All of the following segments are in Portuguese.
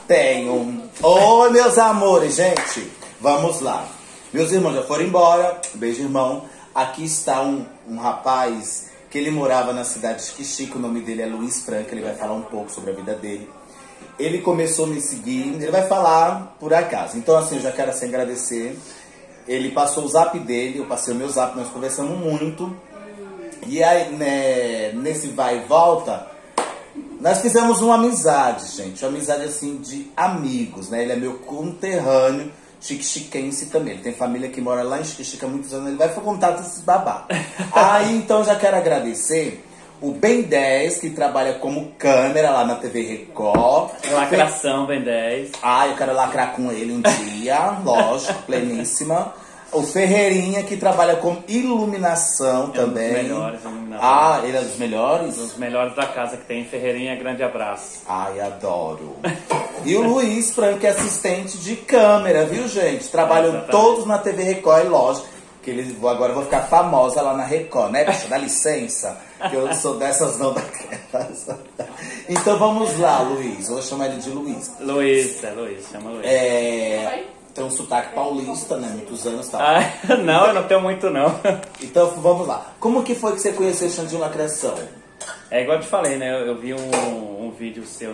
Tenho. Oi, meus amores, gente. Vamos lá. Meus irmãos já foram embora. Beijo, irmão. Aqui está um rapaz que ele morava na cidade de Xique-Xique. O nome dele é Luiz Franca. Ele vai falar um pouco sobre a vida dele. Ele começou a me seguir. Ele vai falar por acaso. Então, assim, eu já quero assim, agradecer. Ele passou o zap dele. Eu passei o meu zap. Nós conversamos muito. E aí, né, nesse vai e volta, nós fizemos uma amizade, gente. Uma amizade, assim, de amigos, né? Ele é meu conterrâneo, xique-xiquense também. Ele tem família que mora lá em Xique-Xique há muitos anos. Ele vai contar desses babá. Aí, então, já quero agradecer o Ben 10, que trabalha como câmera lá na TV Record. Lacração, Ben 10. Ah, eu quero lacrar com ele um dia, lógico, pleníssima. O Ferreirinha, que trabalha com iluminação também. Um dos melhores iluminadores. Ah, ele é dos melhores? Um dos melhores da casa que tem. Ferreirinha, grande abraço. Ai, adoro. E o Luiz Franco, que é assistente de câmera, viu, gente? Trabalham todos na TV Record, e lógico, que agora eu vou ficar famosa lá na Record, né, bicha? Dá licença, que eu sou dessas, não daquelas. Então vamos lá, Luiz. Eu vou chamar ele de Luiz. Luiz, chama Luiz. Tem um sotaque paulista, né? Muitos anos, tá? Ah, não, eu não tenho muito, não. Então, vamos lá. Como que foi que você conheceu o Xandinho Lacração? É igual eu te falei, né? Eu vi um vídeo seu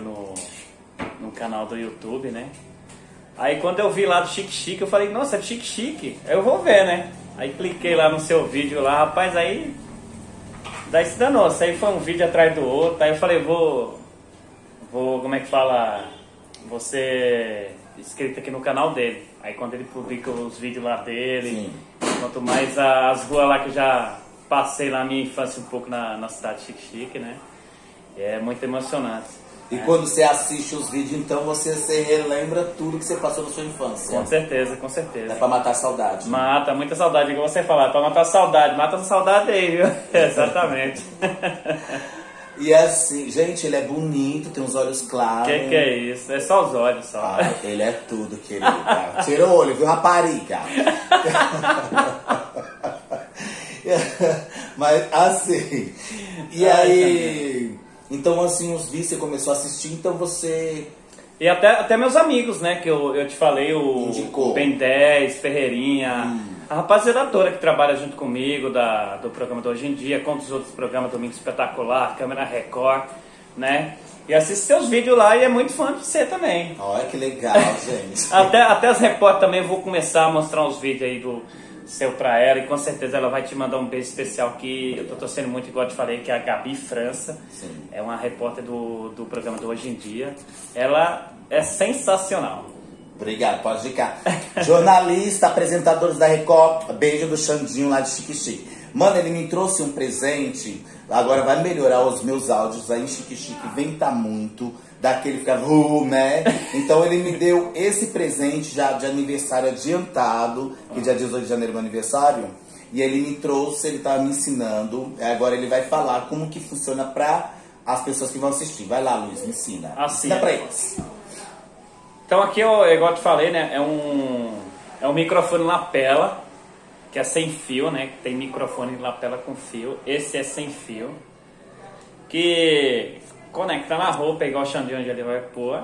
no canal do YouTube, né? Aí quando eu vi lá do Xique-Xique, eu falei, nossa, é do Xique-Xique. Aí eu vou ver, né? Aí cliquei lá no seu vídeo lá, rapaz, aí... Daí se danou, aí foi um vídeo atrás do outro. Aí eu falei, vou como é que fala? Vou ser inscrito aqui no canal dele. Aí quando ele publica os vídeos lá dele, quanto mais as ruas lá que eu já passei lá na minha infância um pouco na cidade de Xique-Xique, né? É muito emocionante. E quando você assiste os vídeos, então você relembra tudo que você passou na sua infância. Com certeza, com certeza. É pra matar a saudade. Né? Mata, muita saudade, igual você falar, pra matar a saudade. Mata a saudade aí, viu? Exatamente. E assim, gente, ele é bonito, tem uns olhos claros. Que é isso? É só os olhos, só. Ah, ele é tudo, querido. Tira o olho, viu, rapariga? Mas assim, e aí... Então, assim, os vídeos você começou a assistir, então você... E até meus amigos, né, que eu te falei, o Ben 10, Ferreirinha, a rapaziada toda que trabalha junto comigo, do programa do Hoje em Dia, com os outros programas, Domingo Espetacular, Câmera Record, né? E assiste seus vídeos lá e é muito fã de você também. Olha que legal, gente. até as repórteres também, vou começar a mostrar uns vídeos aí do seu pra ela, e com certeza ela vai te mandar um beijo especial, que eu tô torcendo muito, igual eu te falei, que é a Gabi França. Sim. É uma repórter do programa do Hoje em Dia. Ela é sensacional. Obrigado, pode ficar. Jornalista, apresentadores da Record, beijo do Xandinho lá de Xique-Xique. Mano, ele me trouxe um presente, agora vai melhorar os meus áudios aí em Xique-Xique, venta muito, daquele fica, né? Então ele me deu esse presente já de aniversário adiantado, que dia 18 de janeiro é meu aniversário, e ele me trouxe, ele tava me ensinando, agora ele vai falar como que funciona pra as pessoas que vão assistir. Vai lá, Luiz, me ensina. Ensina pra eles. Então aqui, igual eu te falei, né, é um microfone lapela, que é sem fio, né, que tem microfone lapela com fio. Esse é sem fio, que conecta na roupa, igual o Xandinho onde ele vai pôr.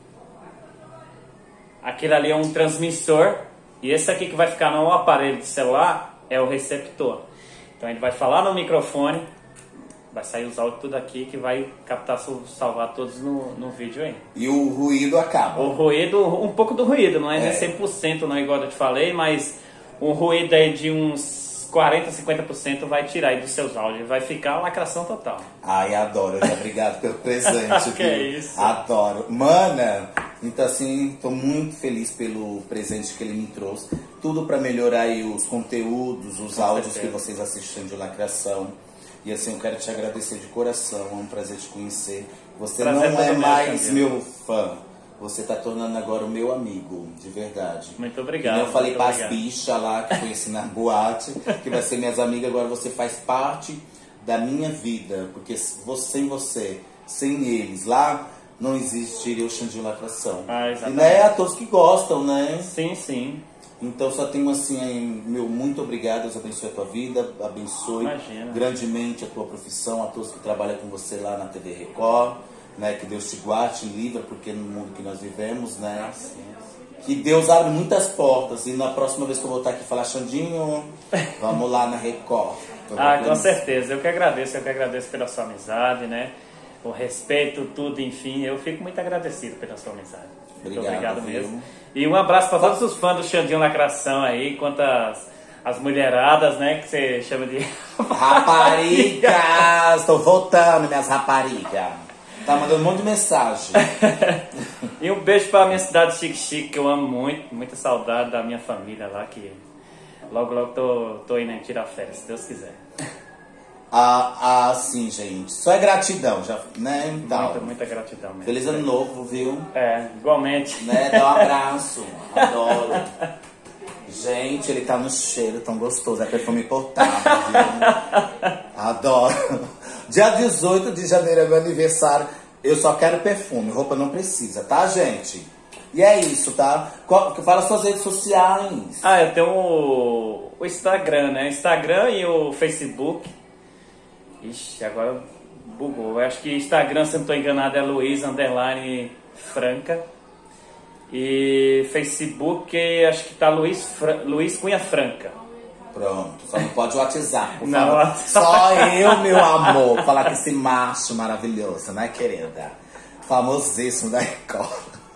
Aquele ali é um transmissor, e esse aqui que vai ficar no aparelho de celular é o receptor. Então ele vai falar no microfone, vai sair os áudios tudo aqui, que vai captar, salvar todos no vídeo aí. E o ruído acaba? O ruído, um pouco do ruído, não é 100% não, igual eu te falei, mas um ruído aí de uns 40%, 50% vai tirar aí dos seus áudios, vai ficar a lacração total. Ai, adoro, obrigado pelo presente. Que é isso? Adoro. Mana, então assim, tô muito feliz pelo presente que ele me trouxe. Tudo pra melhorar aí os conteúdos, os áudios que vocês assistem de lacração. E assim, eu quero te agradecer de coração, é um prazer te conhecer. Você prazer não é mais meu fã, você tá tornando agora o meu amigo, de verdade. Muito obrigado. E eu falei para as bichas lá, que conheci na boate, que vai ser minhas amigas, agora você faz parte da minha vida. Porque sem você, sem eles lá, não existiria o Xandinho Lacração. Exatamente. E não é a todos que gostam, né? Sim, sim. Então só tenho assim, meu muito obrigado, Deus abençoe a tua vida, abençoe grandemente a tua profissão, a todos que trabalham com você lá na TV Record. né? Que Deus te guarde, te livra, porque no mundo que nós vivemos, né? Sim. Que Deus abre muitas portas. E na próxima vez que eu voltar aqui falar, Xandinho, vamos lá na Record. Com certeza. Eu que agradeço pela sua amizade, né? O respeito, tudo, enfim. Eu fico muito agradecido pela sua amizade. Muito obrigado mesmo. E um abraço para todos os fãs do Xandinho Lacração aí, quanto as mulheradas, né? Que você chama de... Raparigas! Estou voltando, minhas raparigas. Tá mandando um monte de mensagem. E um beijo pra minha cidade Xique-Xique, que eu amo muito. Muita saudade da minha família lá, que logo tô indo tirar férias, se Deus quiser. Sim, gente. Só é gratidão, já, né? Então, muita gratidão mesmo. Feliz ano novo, viu? Igualmente. Né? Dá um abraço. Adoro. Gente, ele tá no cheiro tão gostoso. É perfume importado, viu? Adoro. Dia 18 de janeiro é meu aniversário. Eu só quero perfume, roupa não precisa, tá, gente? E é isso, tá? Fala suas redes sociais. Eu tenho o Instagram, né? Instagram e o Facebook. Ixi, agora bugou. Eu acho que Instagram, se eu não tô enganado, é Luiz_Franca. E Facebook, acho que tá Luiz Cunha Franca. Pronto, só não pode o WhatsApp, por não, favor. Só eu, meu amor, falar com esse macho maravilhoso, né, querida? Famosíssimo da Record.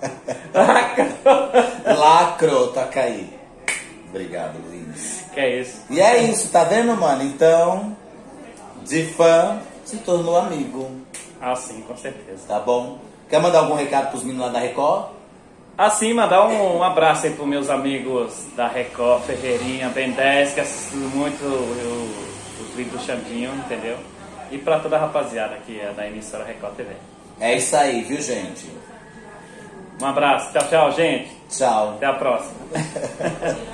Lacrou, toca aí. Obrigado, Luiz. Que é isso. E é isso, tá vendo, mano? Então, de fã, se tornou amigo. Sim, com certeza. Tá bom? Quer mandar algum recado pros meninos lá da Record? Sim, mandar um abraço aí pros meus amigos da Record, Ferreirinha, Ben 10, que assistem muito os vídeos do Xandinho, entendeu? E pra toda a rapaziada que é da emissora Record TV. É isso aí, viu, gente? Um abraço. Tchau, gente. Tchau. Até a próxima.